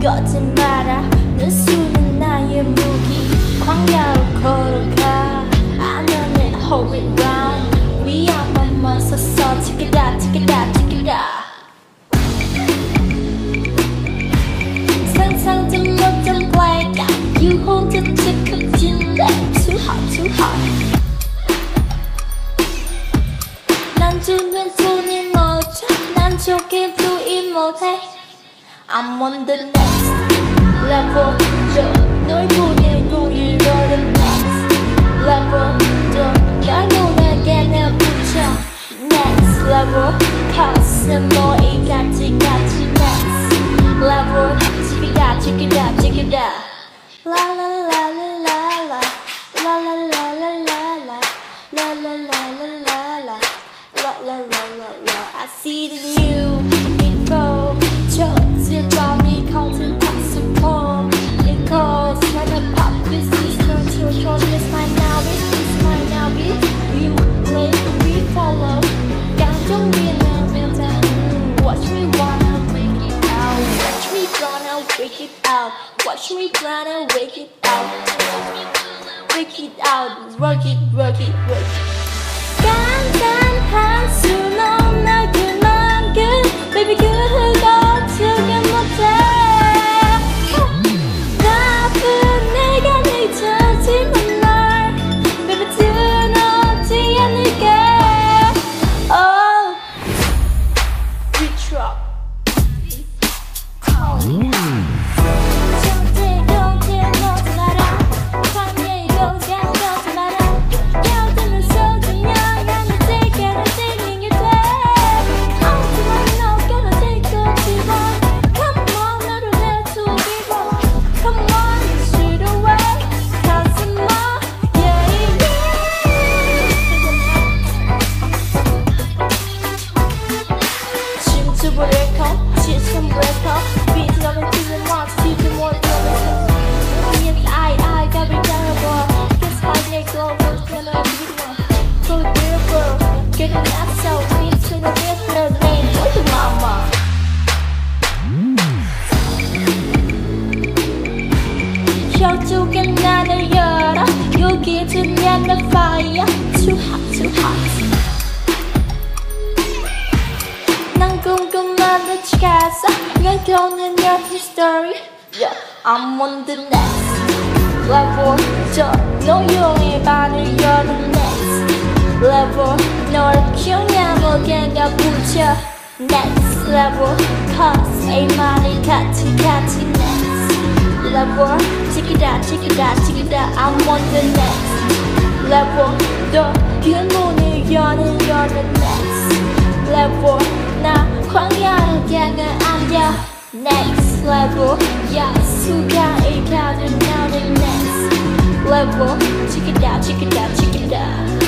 거짓말아 내 수는 나의 무기 광야로 걸어가 I know it hold it round 위 한번만 서서 check it out check it out check it out 상상도 못한 blackout 유혹도 뜨겁진데 too hot too hot 난 주변 손이 멎어 난 저기 부이 못해 I'm on the next level 널 보내고 you're the next level 날 보내게 내붙여 next level 가슴 너희 같이 next level check it out check it out check it out la la la la la la la la la la la la la la la la la la I see the new info just about me causing possible it calls when I pop this is control this mine now this mine now you play we follow 감정 위에 watch me wanna break it out watch me gonna break it out watch me gonna wake it out break it out work it work it work it 간단한 수놓은 날 그만 끝 Baby 그거 두개 못해 나쁜 내가 늦어지는 날 Baby 드러지 않을게 Oh We drop 저쪽에 나를 열어 여기 들면 the fire too hot too hot 난 궁금한 듯이 가서 널 도는 your history yeah, I'm on the next level 저 노용의 반을 여는 next level 널 겨냥하게 붙여 next level cause 애만이 같이 next level check it out check it out check it out I'm on the next level 더 큰 문을 여는 next level 나 광야를 향해 안겨 next level 야 수강을 가는 나는 next level check it out check it out check it out